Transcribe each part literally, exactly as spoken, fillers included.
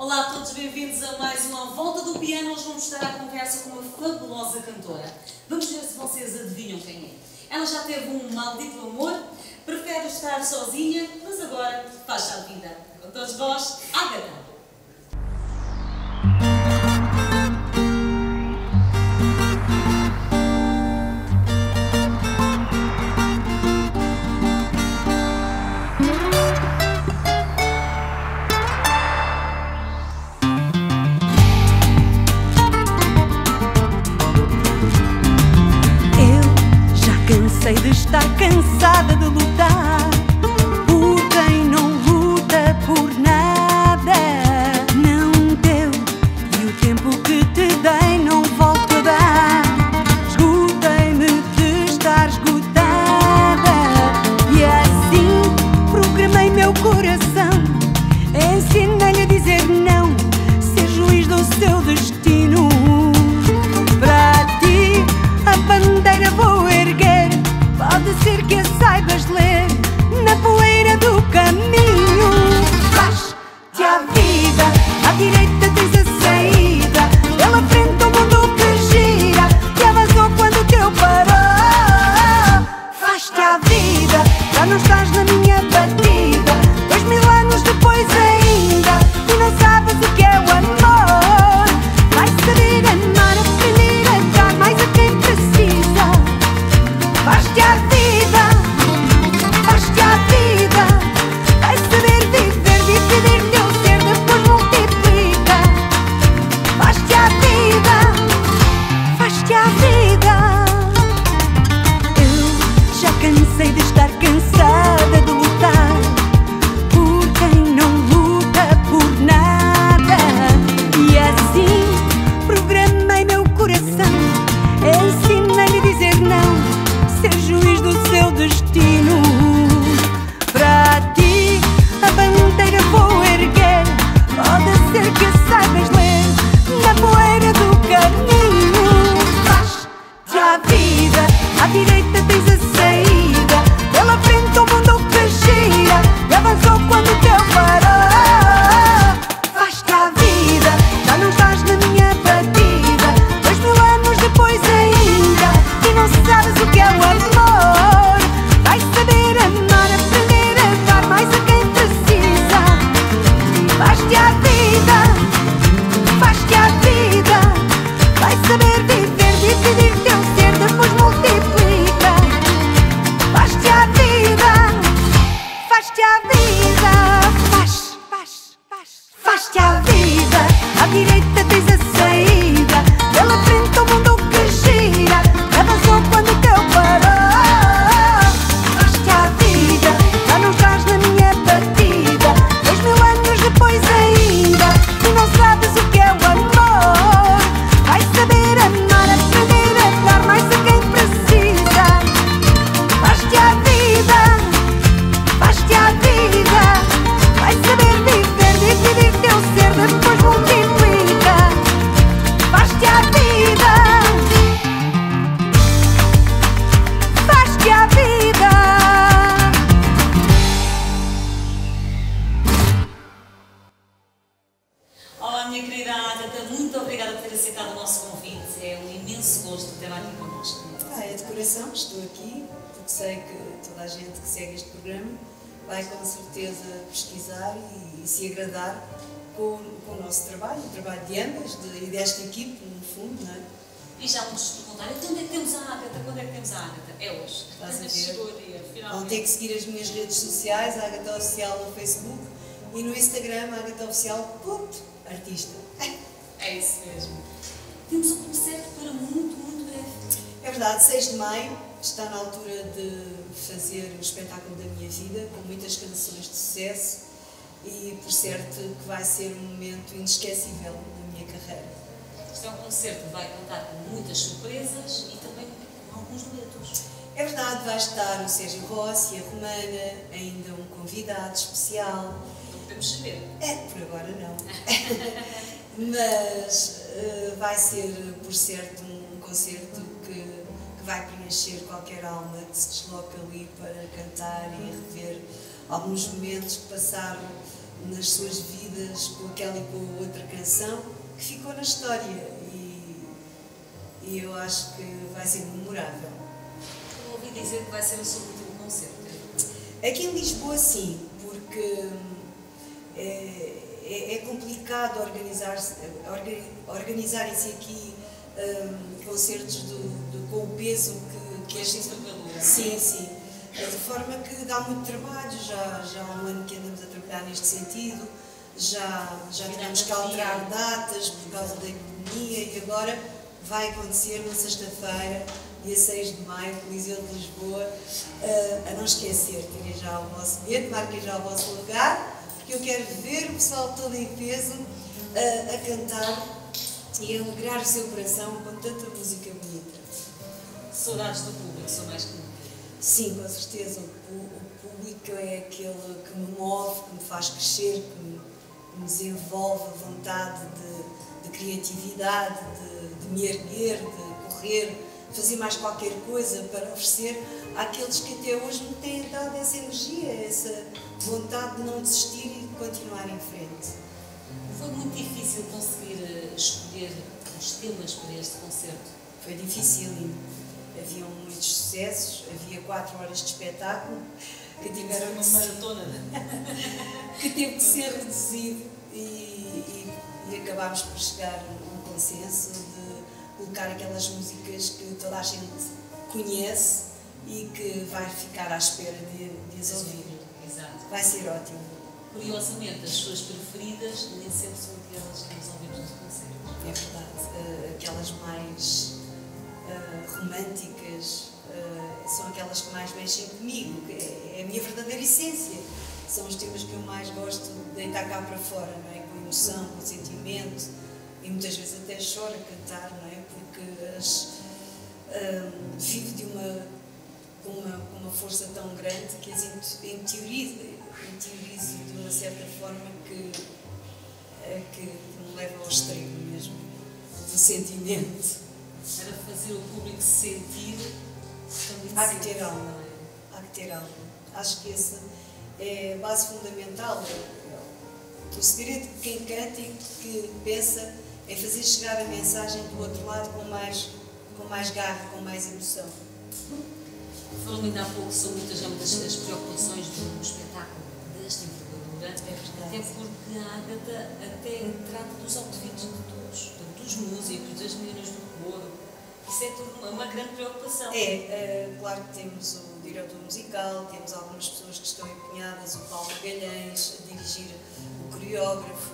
Olá a todos, bem-vindos a mais uma Volta do Piano. Hoje vamos estar à conversa com uma fabulosa cantora. Vamos ver se vocês adivinham quem é. Ela já teve um maldito amor, prefere estar sozinha, mas agora faz a vida. Com todos vós, Ágata. Cansei de estar cansada de lutar por quem não luta por nada. Não deu, e o tempo que te dei não volto a dar. Esgotei-me de estar esgotada, e assim programei meu coração. Ensinei-lhe a dizer não, ser juiz do seu destino. Para ti a bandeira vou erguer, pode ser que a saibas ler na poeira do caminho. Faz-te a vida, à direita tens a saída, pela frente o mundo que gira, que avançou quando o teu parou. Faz-te a vida, já não estás na minha batida, dois mil anos depois ainda, e não sabes o que é o amor. Vais saber amar, aprender a dar mais a quem precisa. Faz-te a vida, faz-te a vida, vais saber viver, dividir teu ser, depois multiplica. Faz-te a vida, faz-te a vida. Eu já cansei de estar cansada de lutar por quem não luta por nada. E assim programei meu coração, ensinei-lhe a dizer não, ser juiz do seu destino. Para ti a bandeira vou erguer, pode ser que a saibas ler na poeira do caminho. Faz-te a vida, à direita tens a saída, pela frente o mundo que gira, e avançou quando o teu parou. Faz-te a vida, já não estás na minha batida, dois mil anos depois ainda, e não sabes o que é o amor. Vais saber amar, aprender a dar mais a quem precisa. Faz-te a vida, faz-te a vida, vais saber viver, dividir teu ser, depois multiplica. Faz-te a vida, faz-te a vida, faz, faz, faz. Faz-te a vida, à direita tens a saída, pela frente o mundo que gira, avançou quando o teu parou. Faz-te a vida, já não estás na minha batida, dois mil anos depois ainda, e não sabes o que é o amor. Vais saber amar, aprender a dar mais a quem precisa. Faz-te a vida, faz-te a vida, vais saber viver, dividir teu ser, depois multiplica. Faz-te a vida, faz-te a vida. Olá, minha querida Ágata, muito obrigada por ter aceitado o nosso convite. É um imenso gosto ter aqui connosco. Ah, é de coração, estou aqui, porque sei que toda a gente que segue este programa vai com certeza pesquisar e, e se agradar com, com o nosso trabalho, o trabalho de ambas de, e desta equipe, no fundo, não é? E já vamos perguntar, então onde é que temos a Ágata? Quando é que temos a Ágata? É hoje. Estás a ver? Chegou o dia, Vão finalmente. ter que seguir as minhas redes sociais, a Ágata Oficial no Facebook e no Instagram, Ágata Oficial, ponto, artista. É isso mesmo. Temos um concerto para muito, muito breve. É verdade, seis de maio está na altura de fazer o espetáculo da minha vida, com muitas canções de sucesso, e por certo que vai ser um momento inesquecível na minha carreira. Isto é um concerto que vai contar com muitas surpresas e também com alguns duetos. É verdade, vai estar o Sérgio Rossi, a Romana, ainda um convidado especial. Não podemos saber. É, por agora não. Mas uh, vai ser, por certo, um concerto que, que vai preencher qualquer alma que se desloca ali para cantar e rever alguns momentos que passaram nas suas vidas com aquela e com a outra canção que ficou na história e, e eu acho que vai ser memorável. Eu ouvi dizer que vai ser o seu último concerto. Aqui em Lisboa sim, porque é, é, é complicado organizar-se, organizarem-se aqui um, concertos do, do, com o peso que, que este... Sim, sim. De forma que dá muito trabalho, já, já há um ano que andamos a trabalhar neste sentido, já, já tivemos que alterar datas por causa da economia e agora vai acontecer na sexta-feira, dia seis de maio, no Coliseu de Lisboa, uh, a não esquecer, tirem já o vosso bilhete, marquem já o vosso lugar, porque eu quero ver o pessoal todo em peso uh, a cantar e a alegrar o seu coração com tanta música bonita. Saudades do público, são mais que nunca. Sim, com certeza. O, o público é aquele que me move, que me faz crescer, que me, que me desenvolve a vontade de, de criatividade, de, de me erguer, de correr, fazer mais qualquer coisa para oferecer àqueles que até hoje me têm dado essa energia, essa vontade de não desistir e de continuar em frente. Foi muito difícil conseguir escolher os temas para este concerto? Foi dificílimo. Haviam muitos sucessos, havia quatro horas de espetáculo que tiveram uma maratona, que teve que ser reduzido e, e, e acabámos por chegar a um consenso de colocar aquelas músicas que toda a gente conhece e que vai ficar à espera de, de as ouvir. Exato. Vai ser ótimo. Curiosamente, as suas preferidas nem sempre são aquelas que nós ouvimos nos concertos. É verdade. Aquelas mais uh, românticas uh, são aquelas que mais mexem comigo. É, é a minha verdadeira essência. São os temas que eu mais gosto de deitar cá para fora, não é? Com emoção, com sentimento. E muitas vezes até choro a cantar, não é? Porque as, uh, vivo de uma, com uma, com uma força tão grande que as interiorizo. interiorizo de uma certa forma que, que me leva ao extremo mesmo, do sentimento. Para fazer o público se sentir, há que ter alma, há que ter alma. Acho que essa é a base fundamental. O segredo de quem canta e que pensa é fazer chegar a mensagem do outro lado com mais, com mais garra, com mais emoção. Falou ainda há pouco sobre muitas, muitas das preocupações do espetáculo desta envergadura, é até porque a Ágata até trata dos outfits de todos, dos músicos, das meninas do coro. Isso é tudo uma, uma grande preocupação. É, é, claro que temos o diretor musical, temos algumas pessoas que estão empenhadas, o Paulo Magalhães a dirigir o coreógrafo,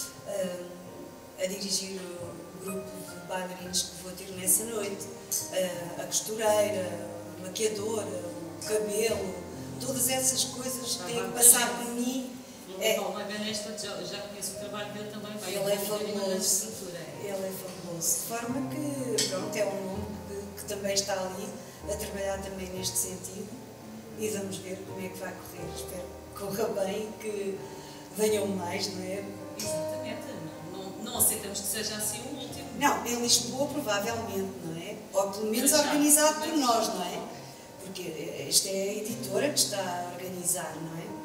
a, a dirigir o grupo de bailarinos que vou ter nessa noite, a, a costureira, a maquiadora, o cabelo, todas essas coisas têm que passar por mim. O Paulo Magalhães, já, já conheço o trabalho dele também. Vai ele é fabuloso. Ele é fabuloso. De forma que, pronto, é um nome que, que também está ali a trabalhar também neste sentido e vamos ver como é que vai correr. Espero que corra bem, que venham mais, não é? Exatamente. Não, não, não aceitamos que seja assim o último. Não, em Lisboa provavelmente, não é? Ou pelo menos organizado por nós, não é? Porque esta é a editora que está a organizar, não é?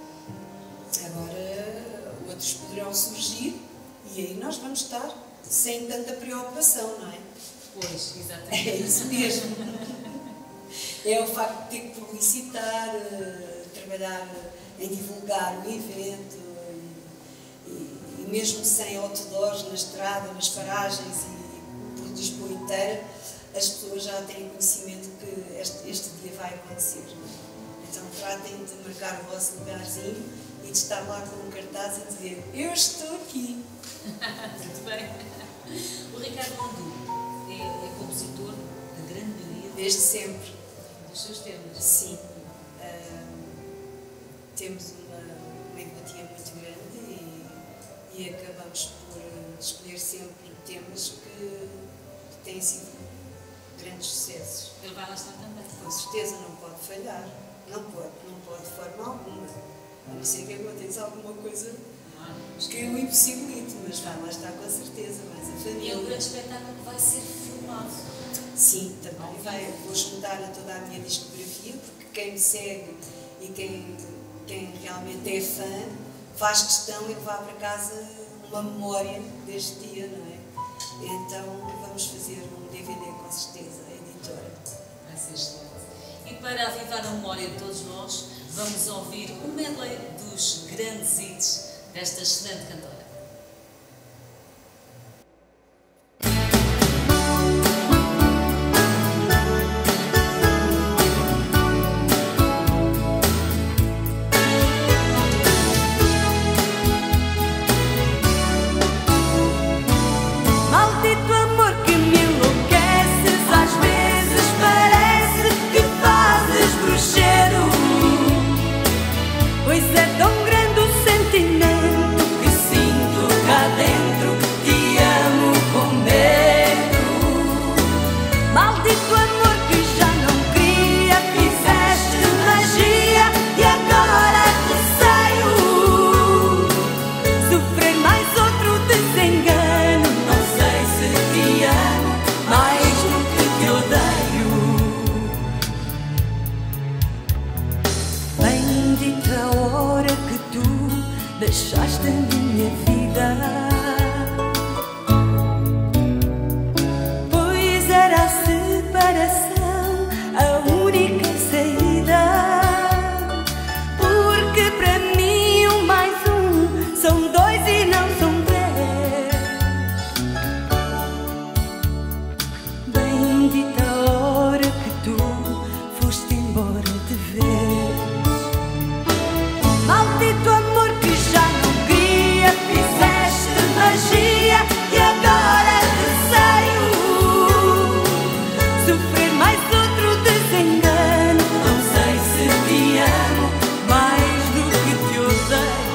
Agora outros poderão surgir e aí nós vamos estar sem tanta preocupação, não é? Pois, exatamente. É isso mesmo. É o facto de ter que publicitar, trabalhar em divulgar o evento e, e, e mesmo sem outdoors na estrada, nas paragens e por Lisboa inteira, as pessoas já têm conhecimento que este, este dia vai acontecer. Então tratem de marcar o vosso lugarzinho e de estar lá com um cartaz a dizer eu estou aqui. Muito bem. O Ricardo Landu é, é compositor da grande maioria desde sempre dos seus temas. Sim. Uh, temos uma, uma empatia muito grande e, e acabamos por escolher sempre temas que, que têm sido grandes sucessos. Ele vai lá estar também. Com certeza não pode falhar. Não pode, não pode de forma alguma. A não ser que aconteça alguma coisa que o impossibilite, mas vai lá estar com certeza, mas a família. E é um grande espetáculo que vai ser filmado. Sim, também vai, vou juntar a toda a minha discografia, porque quem me segue e quem, quem realmente é fã faz questão em levar para casa uma memória deste dia, não é? Então vamos fazer um D V D com certeza, a editora. Vai ser excelente. E para avivar a memória de todos nós, vamos ouvir um medley dos grandes hits desta excelente cantora. Deixaste a minha vida, pois era a separação a única saída, porque para mim um mais um são dois e não são três. Bendita a hora que tu foste embora de vez. Maldito amor que já não queria, fizeste magia e agora receio sofrer mais outro desengano. Não sei se te amo mais do que te odeio.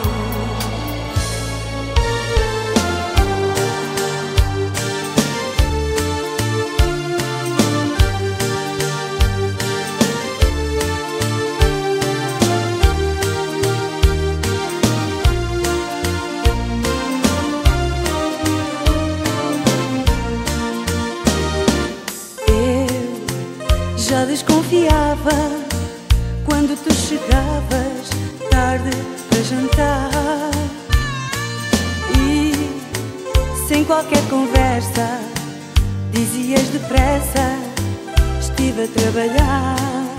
Já desconfiava quando tu chegavas tarde para jantar e, sem qualquer conversa, dizias depressa: estive a trabalhar.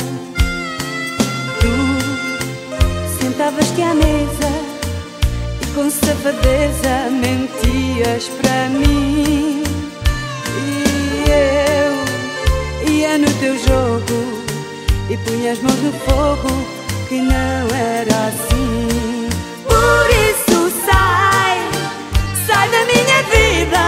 Tu sentavas-te à mesa e com safadeza mentias para mim, e eu ia no teu jogo e punha as mãos no fogo, que não era assim. Por isso sai, sai da minha vida,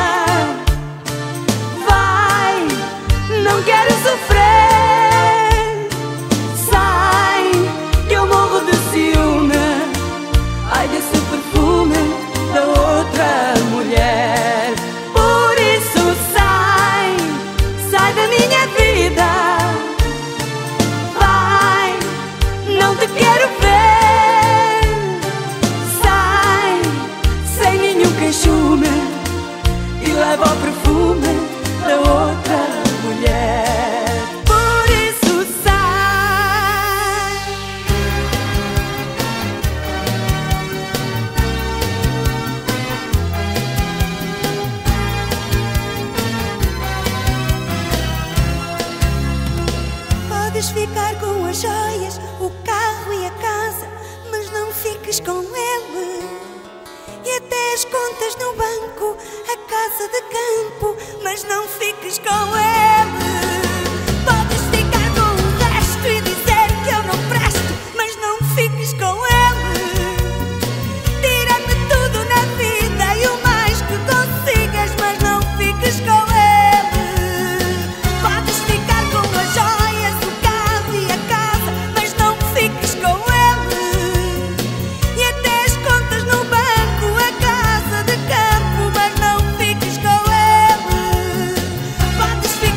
vai, não quero sofrer. Sai, que eu morro de ciúme, ai desse perfume da outra mulher. Por isso sai, sai da minha vida, vai, não te quero ver. Sai, sem nenhum queixume, e leva o perfume da outra mulher. Por isso sai. Podes ficar com as joias, o carro e a casa, mas não fiques com ele. E até as contas no banco, a casa de campo, mas não fiques com ele. Podes ficar com o resto e dizer que eu não presto, mas não fiques com ele. Tira-me tudo na vida e o mais que consigas, mas não fiques com ele. Podes ficar com as joias, o carro e a casa, mas não fiques com ele. E até as contas no banco, a casa de campo, mas não fiques com ele. Podes ficar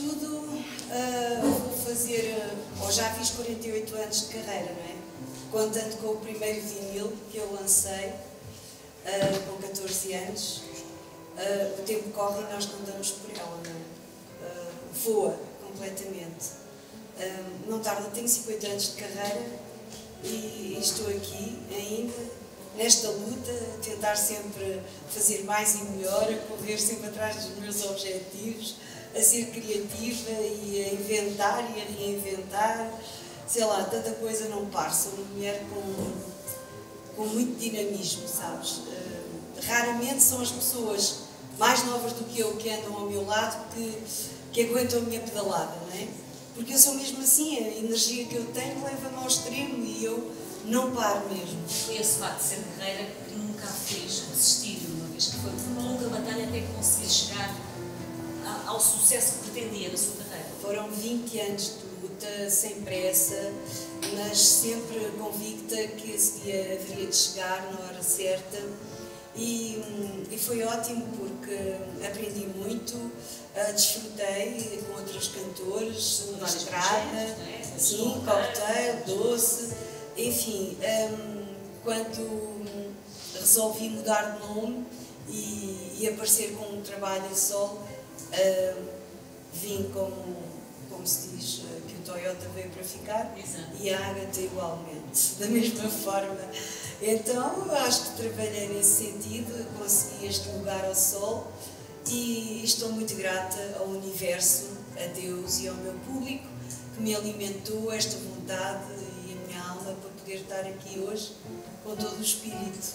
tudo, uh, vou fazer, ou já fiz quarenta e oito anos de carreira, não é? Contando com o primeiro vinil que eu lancei, uh, com catorze anos. Uh, o tempo corre e nós não damos por ela, não é? Uh, voa completamente. Uh, não tarda, tenho cinquenta anos de carreira e estou aqui ainda, nesta luta, a tentar sempre fazer mais e melhor, a correr sempre atrás dos meus objetivos, a ser criativa e a inventar e a reinventar. Sei lá, tanta coisa não paro. Sou uma mulher com, com muito dinamismo, sabes? Uh, raramente são as pessoas mais novas do que eu que andam ao meu lado que, que aguentam a minha pedalada, não é? Porque eu sou mesmo assim, a energia que eu tenho leva-me ao extremo e eu não paro mesmo. Foi esse facto de ser guerreira que nunca a fez desistir, uma vez que foi uma longa batalha até conseguir chegar ao sucesso que pretendia na sua carreira. Foram vinte anos de luta, sem pressa, mas sempre convicta que esse dia haveria de chegar na hora certa. E, e foi ótimo porque aprendi muito, uh, desfrutei com outros cantores, na estrada, é? Sim, cocktail, doce, enfim, um, quando resolvi mudar de nome e, e aparecer com um trabalho em solo, uh, vim como, como se diz, uh, que o Toyota veio para ficar. Exato. E a Ágata igualmente, da mesma forma. Então, acho que trabalhei nesse sentido, consegui este lugar ao sol e estou muito grata ao universo, a Deus e ao meu público que me alimentou esta vontade e a minha alma para poder estar aqui hoje com todo o espírito.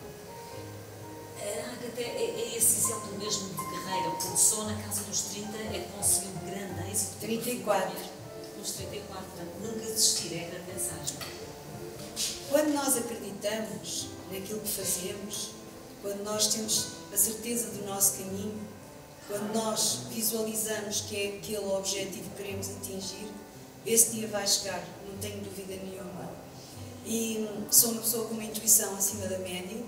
A Ágata é, é esse exemplo mesmo de guerreira, quando só na casa dos trinta é que conseguiu um grande êxito. trinta e quatro. Nos trinta e quatro, portanto, nunca desistir, é a grande mensagem. Quando nós acreditamos naquilo que fazemos, quando nós temos a certeza do nosso caminho, quando nós visualizamos que é aquele objetivo que queremos atingir, esse dia vai chegar, não tenho dúvida nenhuma. E sou uma pessoa com uma intuição acima da média,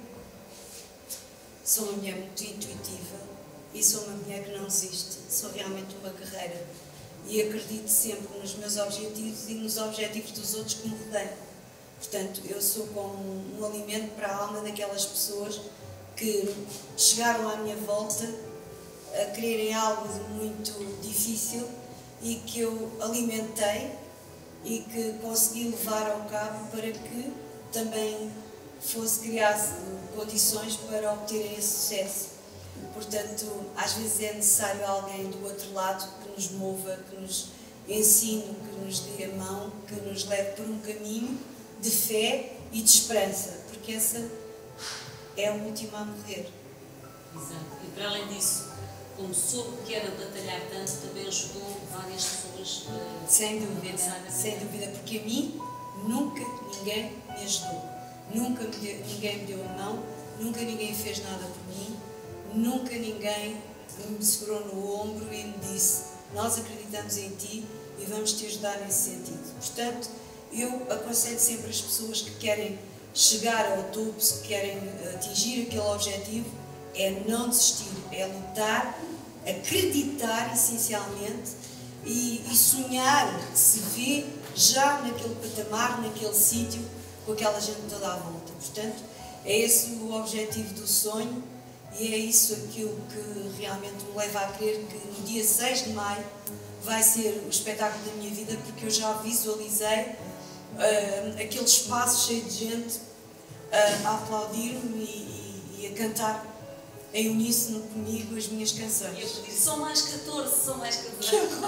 sou uma mulher muito intuitiva e sou uma mulher que não desiste, sou realmente uma guerreira e acredito sempre nos meus objetivos e nos objetivos dos outros que me rodeiam. Portanto, eu sou como um alimento para a alma daquelas pessoas que chegaram à minha volta a quererem algo de muito difícil e que eu alimentei e que consegui levar ao cabo para que também fosse criasse condições para obterem esse sucesso. Portanto, às vezes é necessário alguém do outro lado que nos mova, que nos ensine, que nos dê a mão, que nos leve por um caminho de fé e de esperança, porque essa é a última a morrer. Exato. E para além disso, como soube que era batalhar tanto, também ajudou várias pessoas a... Sem dúvida, sem dúvida, porque a mim nunca ninguém me ajudou, nunca me deu, ninguém me deu a mão, nunca ninguém fez nada por mim, nunca ninguém me segurou no ombro e me disse: nós acreditamos em ti e vamos te ajudar nesse sentido. Portanto, eu aconselho sempre as pessoas que querem chegar ao topo, que querem atingir aquele objetivo, é não desistir, é lutar, acreditar essencialmente e, e sonhar que se vê já naquele patamar, naquele sítio, com aquela gente toda à volta. Portanto, é esse o objetivo do sonho e é isso aquilo que realmente me leva a crer que no dia seis de maio vai ser o espetáculo da minha vida, porque eu já visualizei Uh, aquele espaço cheio de gente uh, a aplaudir-me e, e, e a cantar em uníssono comigo as minhas canções. E eu te disse: são mais catorze, são mais catorze.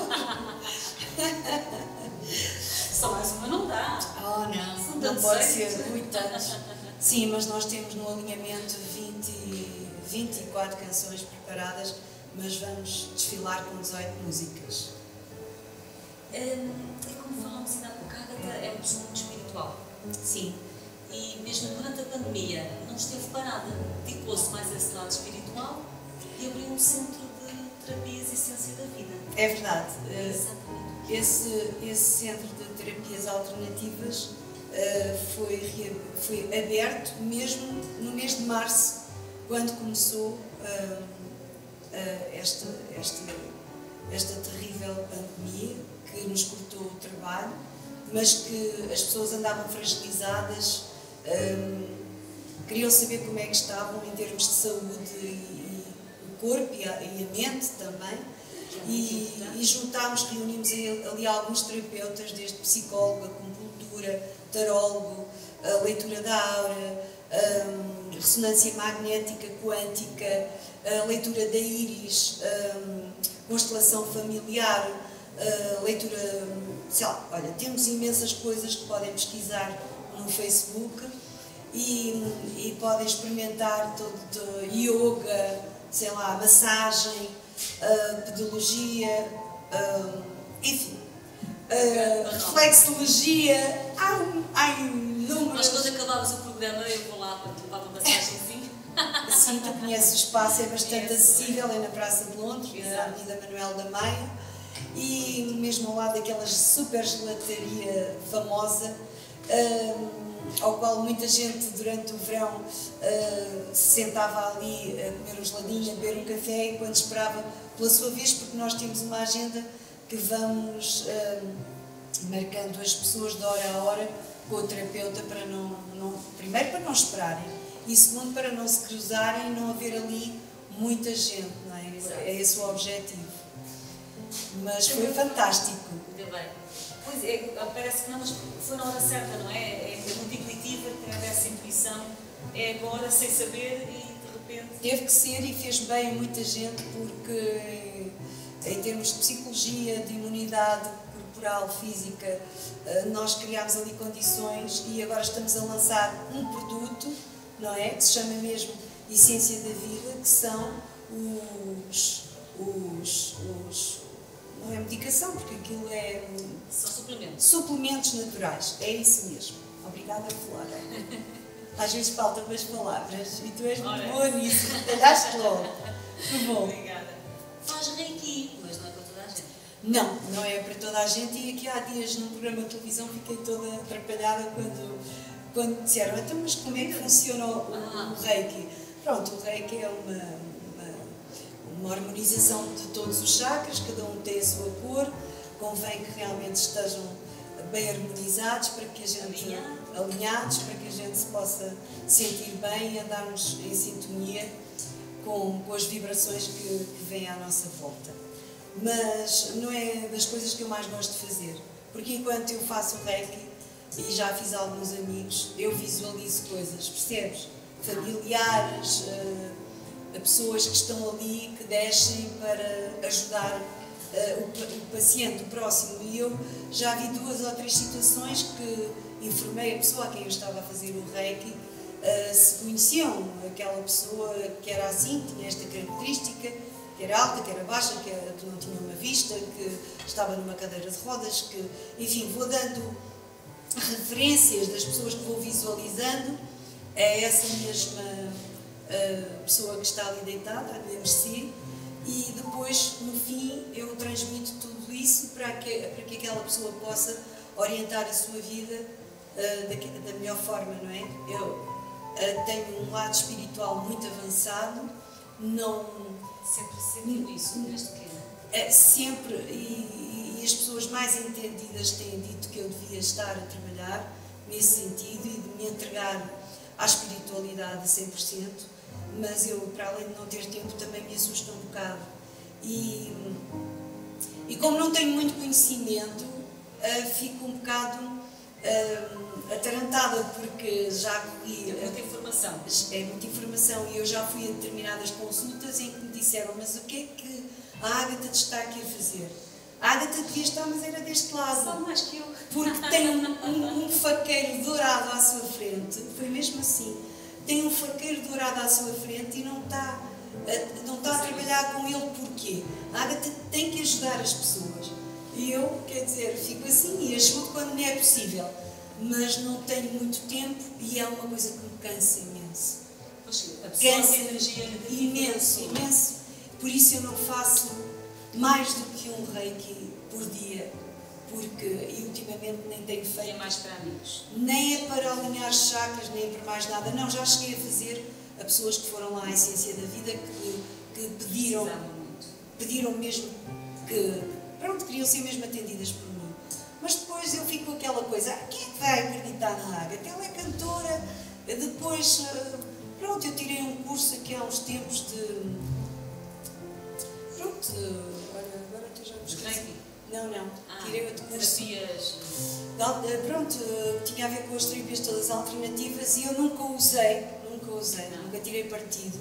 Só mais uma não dá. Oh não, são não pode seis. ser, muitas. Sim, mas nós temos no alinhamento vinte, vinte e quatro canções preparadas, mas vamos desfilar com dezoito músicas. Um, e como falámos ainda há pouco, a Ágata é uma pessoa muito espiritual. Sim. E mesmo durante a pandemia não esteve parada, dedicou-se mais a esse lado espiritual e abriu um centro de terapias Essência da Vida. É verdade. É exatamente. Esse, esse centro de terapias alternativas uh, foi, foi aberto mesmo no mês de março, quando começou uh, uh, esta, esta esta terrível pandemia que nos cortou o trabalho, mas que as pessoas andavam fragilizadas, hum, queriam saber como é que estavam em termos de saúde e, e o corpo e a, e a mente também. E, e juntámos, reunimos ali alguns terapeutas, desde psicólogo, acupuntura, tarólogo, a leitura da aura, a ressonância magnética quântica, a leitura da íris, a constelação familiar, a leitura, sei lá, olha, temos imensas coisas que podem pesquisar no Facebook e, e podem experimentar todo de yoga, sei lá, massagem, Uh, pedologia, uh, enfim, uh, reflexologia, há, há inúmeras. Mas quando acabavas o programa eu vou lá para levar uma massagenzinha. Sim, tu conheces o espaço, é bastante Conheço, acessível, é na Praça de Londres, Exato. Na Avenida Manuel da Maia, e mesmo ao lado daquela super gelataria famosa, uh, ao qual muita gente durante o verão uh, se sentava ali a comer um geladinho, a beber um café, enquanto esperava pela sua vez, porque nós temos uma agenda que vamos uh, marcando as pessoas de hora a hora com o terapeuta para não, não, primeiro para não esperarem e segundo para não se cruzarem e não haver ali muita gente, não é? Exato. É esse o objetivo. Mas foi fantástico. Ainda bem. Pois é, parece que não, mas foi na hora certa, não é? É muito intuitiva, tem essa intuição, é agora, sem saber e de repente... Teve que ser e fez bem a muita gente porque em termos de psicologia, de imunidade corporal, física, nós criámos ali condições e agora estamos a lançar um produto, não é? Que se chama mesmo Essência da Vida, que são os... os, os não é medicação, porque aquilo é... São suplementos. Suplementos naturais, é isso mesmo. Obrigada, Flora. Às vezes faltam-me as palavras e tu és muito Ora. boa nisso, detalhaste logo. Que bom. Obrigada. Faz reiki, mas não é para toda a gente. Não, não é para toda a gente e aqui há dias num programa de televisão fiquei toda atrapalhada quando, quando disseram, então mas como é que funciona o, o, o reiki? Pronto, o reiki é uma... uma harmonização de todos os chakras, cada um tem a sua cor, convém que realmente estejam bem harmonizados para que a gente, Alinhado. alinhados, para que a gente se possa sentir bem e andarmos em sintonia com, com as vibrações que, que vêm à nossa volta. Mas não é das coisas que eu mais gosto de fazer, porque enquanto eu faço o Reiki, e já fiz alguns amigos, eu visualizo coisas, percebes? Familiares, a pessoas que estão ali, que descem para ajudar uh, o, o paciente, o próximo. E eu já vi duas ou três situações que informei a pessoa a quem eu estava a fazer o Reiki, uh, se conheciam aquela pessoa que era assim, que tinha esta característica, que era alta, que era baixa, que, era, que não tinha uma vista, que estava numa cadeira de rodas, que, enfim, vou dando referências das pessoas que vou visualizando a essa mesma a pessoa que está ali deitada, a minha mercê, e depois, no fim, eu transmito tudo isso para que, para que aquela pessoa possa orientar a sua vida uh, da, da melhor forma, não é? Eu uh, tenho um lado espiritual muito avançado, não... Sempre sentiu isso, desde pequena? É, sempre, e, e as pessoas mais entendidas têm dito que eu devia estar a trabalhar nesse sentido e de me entregar à espiritualidade a cem por cento, mas eu, para além de não ter tempo, também me assusta um bocado. E, e como não tenho muito conhecimento, uh, fico um bocado uh, atarantada, porque já corri... É muita informação. É muita informação e eu já fui a determinadas consultas em que me disseram, mas o que é que a Ágata te está aqui a fazer? A Ágata devia estar, mas era deste lado. Só mais que eu. Porque tem um, um, um faqueiro dourado à sua frente, foi mesmo assim, tem um faqueiro dourado à sua frente e não está, a, não está a trabalhar com ele porquê? A Ágata tem que ajudar as pessoas. E eu, quer dizer, fico assim e ajudo quando me é possível, mas não tenho muito tempo e é uma coisa que me cansa imenso. Pois, a pessoa Cansa tem energia negativa. imenso, imenso. Por isso eu não faço mais do que um reiki por dia, porque e ultimamente nem tenho É feito, mais para amigos. nem é para alinhar chakras, nem é para mais nada. Não, já cheguei a fazer a pessoas que foram lá à Essência da Vida que, que pediram, Precisava muito. pediram mesmo que, pronto, queriam ser mesmo atendidas por mim. Mas depois eu fico com aquela coisa, ah, quem é que vai acreditar na Ágata? Ela é cantora. Depois, pronto, eu tirei um curso aqui há uns tempos de... Pronto, olha, agora tu já me esqueci. Não, não, ah, tirei outro curso. Terapias. Pronto, tinha a ver com as terapias todas alternativas e eu nunca usei, nunca usei, não. nunca tirei partido,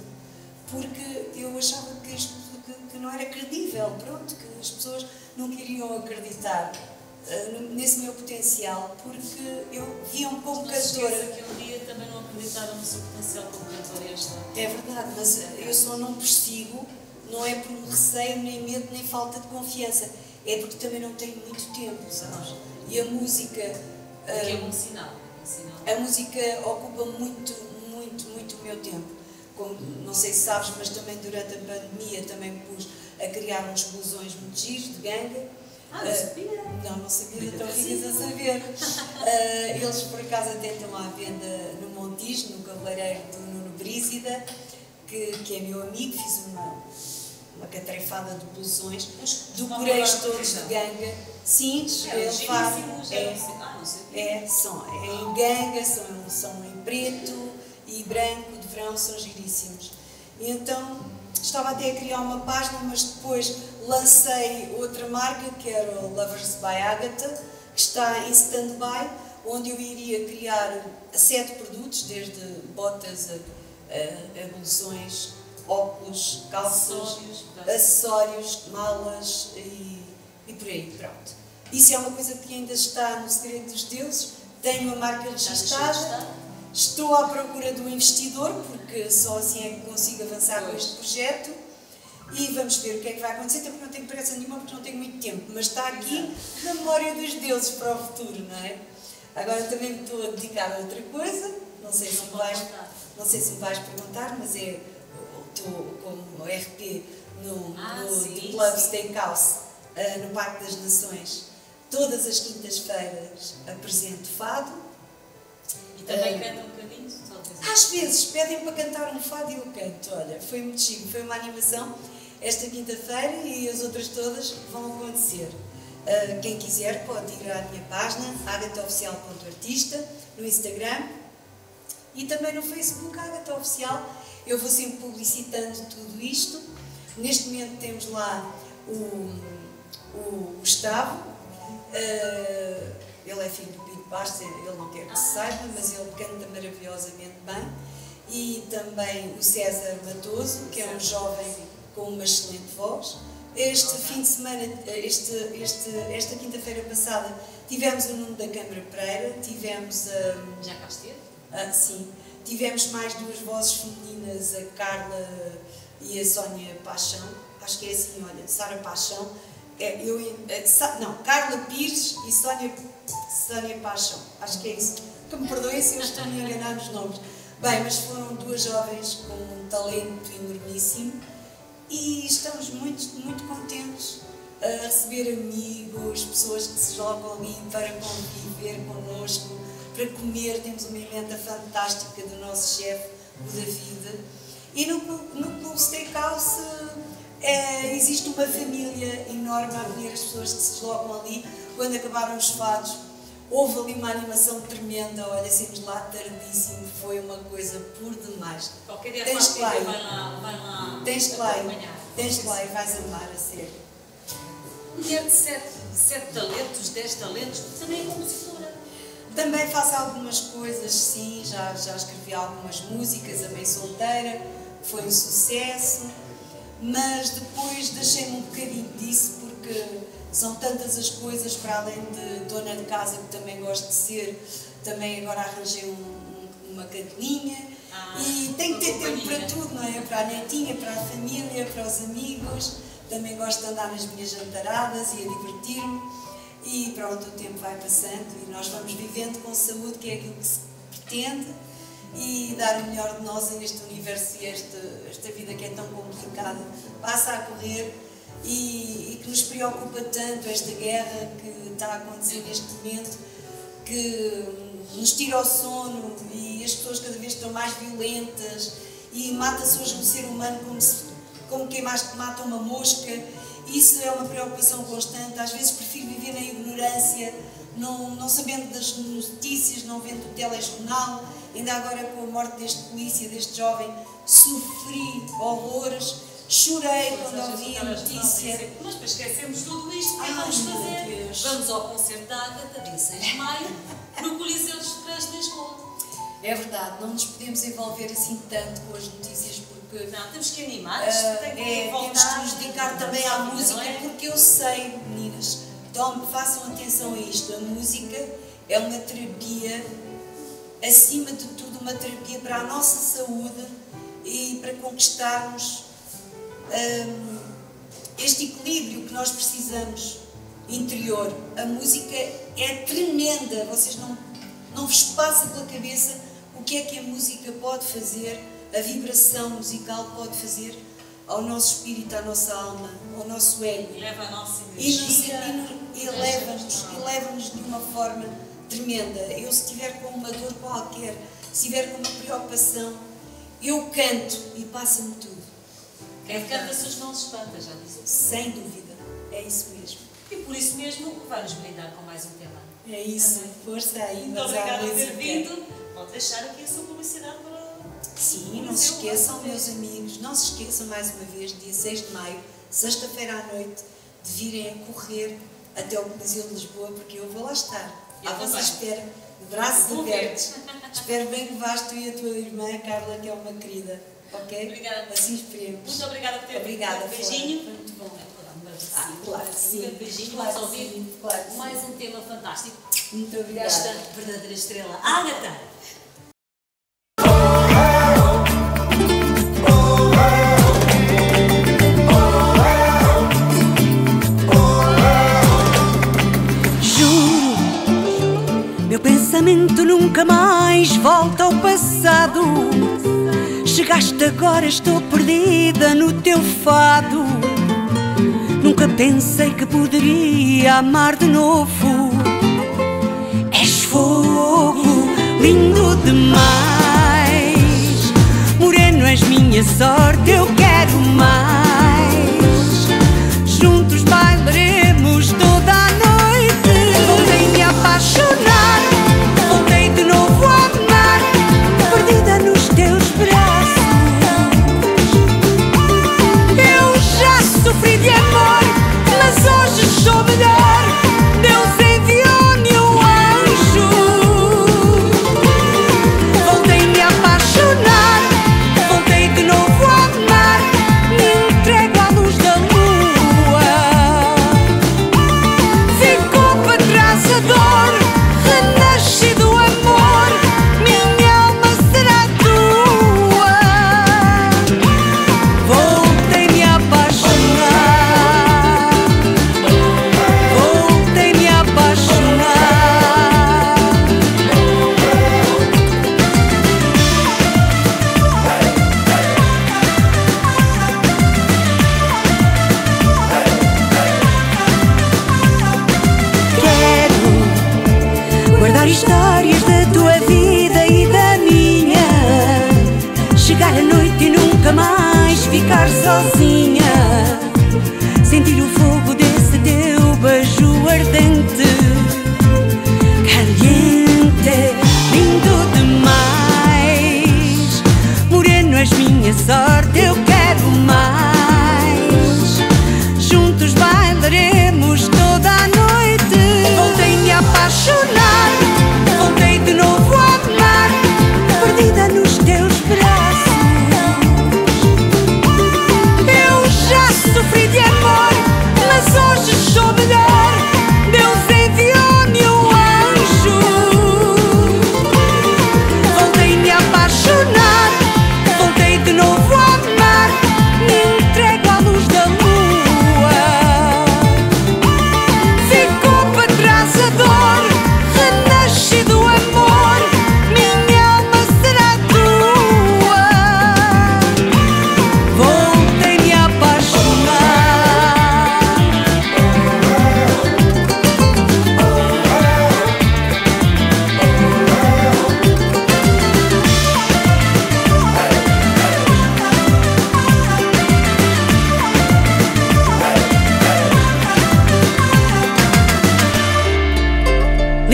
porque eu achava que, isto, que, que não era credível, pronto, que as pessoas não queriam acreditar uh, nesse meu potencial, porque eu viam como não cantora. Não que um dia também não acreditaram no seu potencial como cantora esta. É verdade, mas eu só não persigo, não é por receio, nem medo, nem falta de confiança. É porque também não tenho muito tempo, sabes? E a música... Que é um sinal, um sinal. A música ocupa muito, muito, muito o meu tempo. Como, não sei se sabes, mas também durante a pandemia também pus a criar uns blusões muito giros, de ganga. Ah, não sabia? Uh, não, não sabia, então ficas a saber. Uh, eles, por acaso, até estão à venda no Montijo, no cabeleireiro do Nuno Brígida, que, que é meu amigo, fiz uma... uma catrefada de blusões, decorei-os todos de ganga. Sim, é, ele faz. É, ah, não sei. É, são é em ganga, são, são em preto e branco, de verão, são giríssimos. E então, estava até a criar uma página, mas depois lancei outra marca, que era o Lovers by Ágata, que está em stand-by, onde eu iria criar sete produtos, desde botas a, a, a blusões, óculos, calças, acessórios, acessórios malas e, e por aí, pronto. Isso é uma coisa que ainda está no segredo dos deuses, tenho a marca registada, estou à procura do investidor, porque só assim é que consigo avançar pois. com este projeto e vamos ver o que é que vai acontecer, também não tenho pressa nenhuma porque não tenho muito tempo, mas está aqui Exato. na memória dos deuses para o futuro, não é? Agora também me estou a dedicar a outra coisa, não sei se me vais, não sei se me vais perguntar, mas é... Estou como R P no, ah, no sim, Club sim. Steakhouse, uh, no Parque das Nações. Todas as quintas-feiras apresento fado. E também uh, canta um bocadinho? Talvez. Às vezes pedem para cantar um fado e eu canto. Olha, foi muito chique, foi uma animação esta quinta-feira e as outras todas vão acontecer. Uh, quem quiser pode ir à minha página, agata oficial ponto artista, no Instagram e também no Facebook, Agata Oficial. Eu vou sempre publicitando tudo isto. Neste momento temos lá o, o Gustavo, uh, ele é filho do Pinto Bastos, ele não quer que se saiba, mas ele canta maravilhosamente bem. E também o César Matoso, que é um jovem com uma excelente voz. Este fim de semana, este, este, esta quinta-feira passada, tivemos o Nuno da Câmara Pereira, tivemos a... Um, Já cá esteve? Ah, sim. Tivemos mais duas vozes femininas, a Carla e a Sónia Paixão. Acho que é assim, olha, Sara Paixão. É, eu, é, não, Carla Pires e Sónia, Sónia Paixão. Acho que é isso. Que me perdoem se eu estou a me enganar nos nomes. Bem, mas foram duas jovens com um talento enormíssimo e estamos muito, muito contentes a receber amigos, pessoas que se jogam ali para conviver connosco, para comer. Temos uma emenda fantástica do nosso chefe, o David. E no, no Club Steakhouse é, existe uma família enorme a acolher as pessoas que se deslocam ali. Quando acabaram os fados, houve ali uma animação tremenda. Olha, saímos lá tardíssimo, foi uma coisa por demais. Qualquer dia tens que lá ir. Vai lá, vai lá tens que lá ir. Tens que lá ir, vais amar a sério. Mulher de sete, sete talentos, dez talentos, também é compositora. Também faço algumas coisas, sim, já, já escrevi algumas músicas, a Mãe Solteira, foi um sucesso, mas depois deixei-me um bocadinho disso porque são tantas as coisas, para além de dona de casa, que também gosto de ser, também agora arranjei um, um, uma cadelinha ah, e tenho que ter tempo para tudo, não é? Para a netinha, para a família, para os amigos, também gosto de andar nas minhas jantaradas e a divertir-me. E pronto, o tempo vai passando e nós vamos vivendo com saúde, que é aquilo que se pretende, e dar o melhor de nós neste universo e esta, esta vida que é tão complicada passa a correr e, e que nos preocupa tanto, esta guerra que está a acontecer neste momento, que nos tira o sono e as pessoas cada vez estão mais violentas e mata-se hoje um ser humano como, se, como quem mais mata uma mosca. Isso é uma preocupação constante. Às vezes prefiro viver na ignorância, não, não sabendo das notícias, não vendo o telejornal. Ainda agora, com a morte deste polícia, deste jovem, sofri horrores, chorei quando ouvi a notícia. Mas para esquecermos tudo isto, o que vamos fazer? Vamos ao concerto da Ágata, dia seis de maio, no Coliseu dos Ferreiros de Lisboa. É verdade, não nos podemos envolver assim tanto com as notícias, porque não, temos que animar, uh, tem que é, voltar, temos que nos dedicar também à música, é? porque eu sei, meninas, tomem, façam atenção a isto, a música é uma terapia, acima de tudo uma terapia para a nossa saúde e para conquistarmos um, este equilíbrio que nós precisamos interior. A música é tremenda, vocês não, não vos passa pela cabeça o que é que a música pode fazer, a vibração musical pode fazer ao nosso espírito, à nossa alma, ao nosso ego. E leva a nossa energia. E, e leva-nos e leva-nos de uma forma tremenda. Eu, se estiver com uma dor qualquer, se estiver com uma preocupação, eu canto e passa-me tudo. Quem canta-se os não se espanta, já disse. Sem dúvida, é isso mesmo. E por isso mesmo vai-nos brindar com mais um tema. É isso, força aí. Muito obrigada por ter vindo. Pode deixar aqui a sua publicidade para... Sim, não se esqueçam, meus amigos, não se esqueçam mais uma vez, dia seis de maio, sexta-feira à noite, de virem a correr até o Coliseu de Lisboa, porque eu vou lá estar. À vossa espera, de braços abertos. Espero bem que vás tu e a tua irmã, Carla, que é uma querida. Ok? Obrigada. Assim esperemos. Muito obrigada por ter vindo. Obrigada. Um beijinho. Foi muito bom. Ah, claro que sim. Um beijinho. Claro Vamos ouvir sim, claro sim. mais um tema fantástico. Muito obrigada. Desta verdadeira estrela, Ágata. Meu pensamento nunca mais volta ao passado. Chegaste agora, estou perdida no teu fado. Nunca pensei que poderia amar de novo. És fogo, lindo demais. Moreno, és minha sorte, eu quero mais. Juntos bailaremos toda a noite. Voltei me a apaixonar, voltei de novo a amar, perdida nos teus braços. Eu já sofri de amor, mas hoje sou melhor. Deus enviou-me um anjo. Voltei me a apaixonar, voltei de novo a amar, me entrego à luz da lua. Ficou para trás a dor, renasci do amor, minha alma será tua. Voltei-me a apaixonar, voltei-me a apaixonar. Quero guardar histórias da tua vida e da minha. Chegar à noite e nunca mais ficar sozinha. Sentir o fogo desse teu beijo ardente, caliente, lindo demais. Moreno, és minha sorte, eu quero mais. Juntos bailaremos toda a noite. Voltei-me a apaixonar, voltei de novo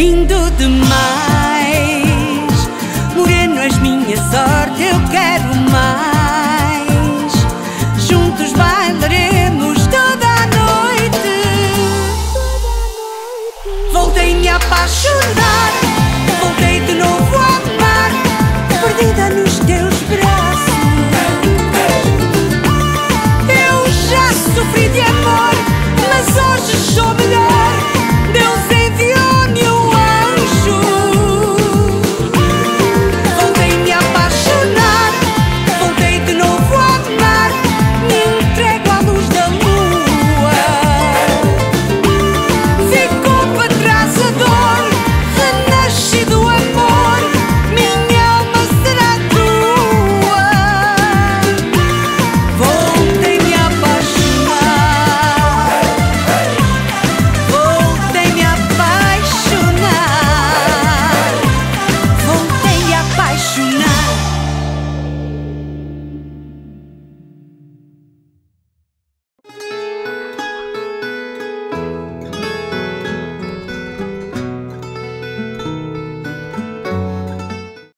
lindo demais. Moreno, és minha sorte, eu quero mais. Juntos bailaremos toda a noite. Voltei-me a apaixonar.